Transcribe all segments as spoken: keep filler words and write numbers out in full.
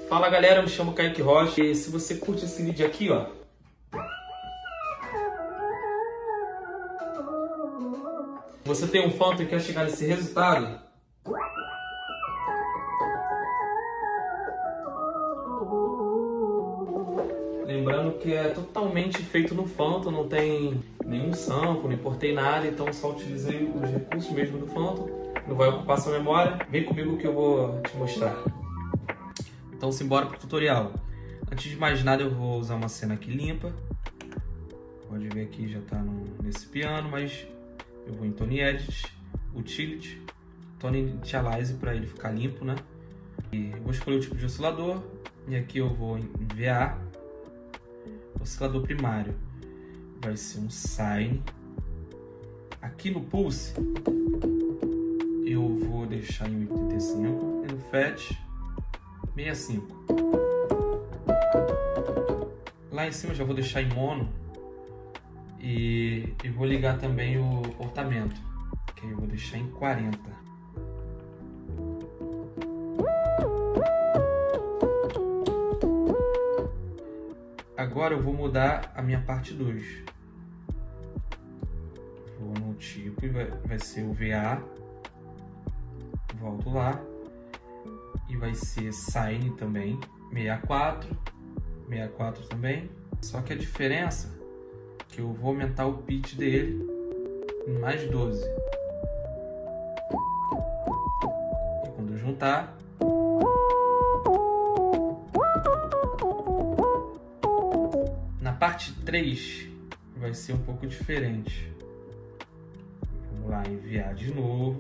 Fala galera, eu me chamo Kaique Rocha e se você curte esse vídeo aqui, ó, você tem um Phantom e quer chegar nesse resultado, lembrando que é totalmente feito no Phantom, não tem nenhum sample, não importei nada, então só utilizei os recursos mesmo do Phantom, não vai ocupar sua memória. Vem comigo que eu vou te mostrar. Então simbora pro tutorial. Antes de mais nada eu vou usar uma cena aqui limpa. Pode ver aqui, já tá no, nesse piano, mas eu vou em Tone Edit, Utility, Tone Initialize para ele ficar limpo, né? E eu vou escolher o tipo de oscilador e aqui eu vou em V A. Oscilador primário vai ser um Sine. Aqui no Pulse eu vou deixar em oitenta e cinco e no Fat sessenta e cinco. Lá em cima já vou deixar em mono e eu vou ligar também o portamento, que eu vou deixar em quarenta. Agora eu vou mudar a minha parte dois. Vou no tipo e vai, vai ser o V A. Volto lá. E vai ser Sine também. sessenta e quatro. sessenta e quatro também. Só que a diferença é que eu vou aumentar o pitch dele em mais doze. E quando eu juntar, na parte três vai ser um pouco diferente. Vamos lá, enviar de novo.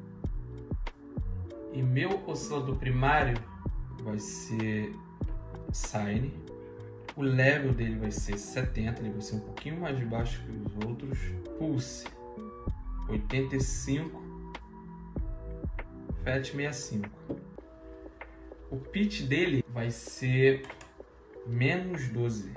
E meu oscilador primário vai ser Sine. O level dele vai ser setenta, ele vai ser um pouquinho mais baixo que os outros. Pulse oitenta e cinco. Fat sessenta e cinco. O pitch dele vai ser menos doze.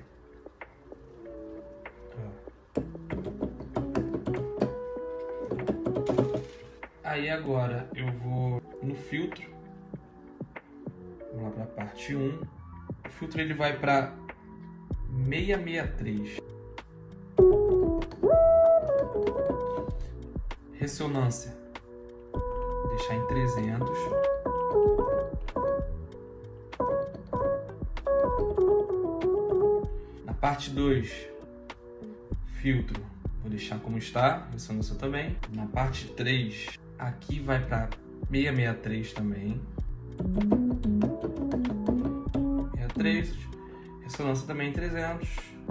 Aí agora eu vou no filtro, vamos lá para a parte um. O filtro ele vai para seiscentos e sessenta e três. Ressonância, deixar em trezentos. Na parte dois, filtro, vou deixar como está, ressonância também. Na parte três, aqui vai para seiscentos e sessenta e três também. sessenta e três, ressonância também em trezentos.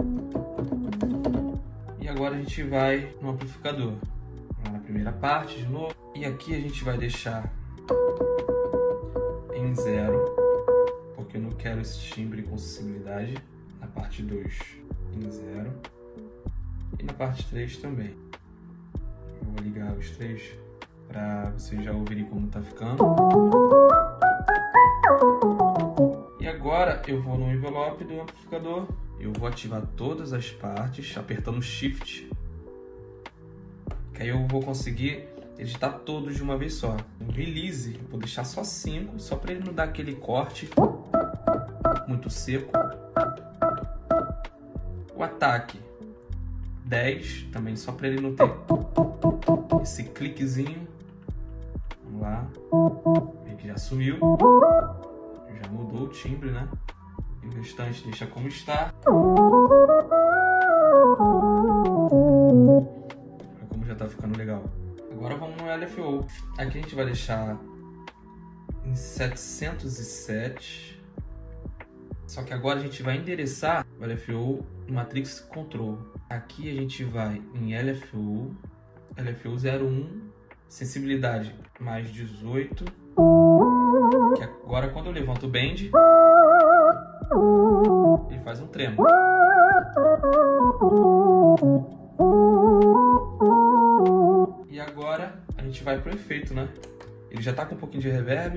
E agora a gente vai no amplificador. Na primeira parte de novo. E aqui a gente vai deixar em zero, porque eu não quero esse timbre com sensibilidade. Na parte dois, em zero. E na parte três também. Eu vou ligar os três para vocês já ouvirem como tá ficando. E agora eu vou no envelope do amplificador. Eu vou ativar todas as partes apertando Shift, que aí eu vou conseguir editar todos de uma vez só. No Release eu vou deixar só cinco, só para ele não dar aquele corte muito seco. O ataque dez, também só para ele não ter esse cliquezinho. Vamos lá, vê que já sumiu, já mudou o timbre, né? E o restante deixa como está. Olha como já tá ficando legal. Agora vamos no L F O. Aqui a gente vai deixar em setecentos e sete. Só que agora a gente vai endereçar o L F O no Matrix Control. Aqui a gente vai em L F O, L F O zero um, sensibilidade mais dezoito. Que agora quando eu levanto o bend, ele faz um tremor. E agora a gente vai pro efeito, né? Ele já tá com um pouquinho de reverb.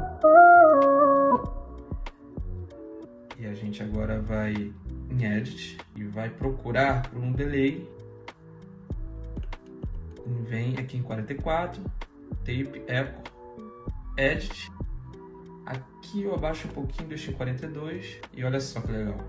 E a gente agora vai em Edit e vai procurar por um delay. E vem aqui em quarenta e quatro, Tape, Echo, Edit. Aqui eu abaixo um pouquinho, deixo em quarenta e dois e olha só que legal.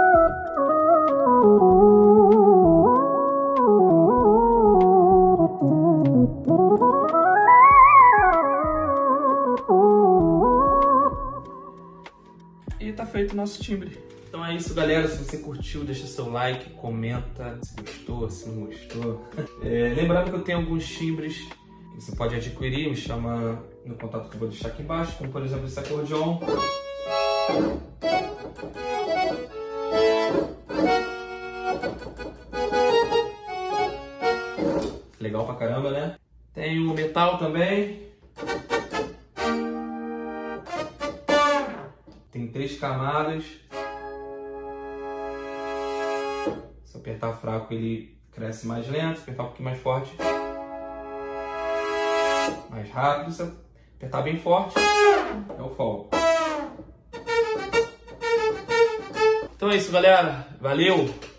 E tá feito o nosso timbre. Então é isso, galera. Se você curtiu, deixa seu like, comenta se gostou, se não gostou. É, lembrando que eu tenho alguns timbres que você pode adquirir, me chama no contato que eu vou deixar aqui embaixo, como por exemplo esse acordeon. Legal pra caramba, né? Tem o metal também. Tem três camadas. Se apertar fraco ele cresce mais lento, se apertar um pouquinho mais forte, mais rápido. Se apertar bem forte, é o fall. Então é isso, galera. Valeu!